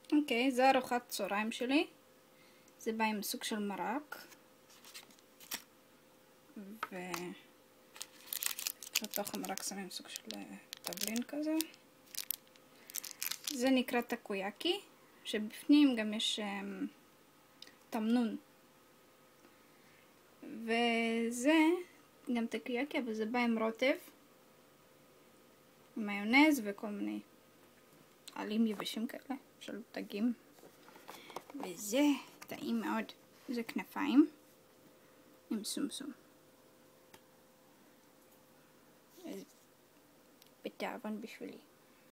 אוקיי, זה ארוחת צהריים שלי. זה בא עם סוג של מרק. ובתוך המרק שמים סוג של תבלין כזה. זה נקרא טקויאקי, שבפנים גם יש תמנון. וזה גם טקויאקי, אבל זה בא עם רוטב, עם מיונז וכל מיני עלים יבשים כאלה של דגים. וזה טעים מאוד. זה כנפיים עם סומסום. בתיאבון בשבילי.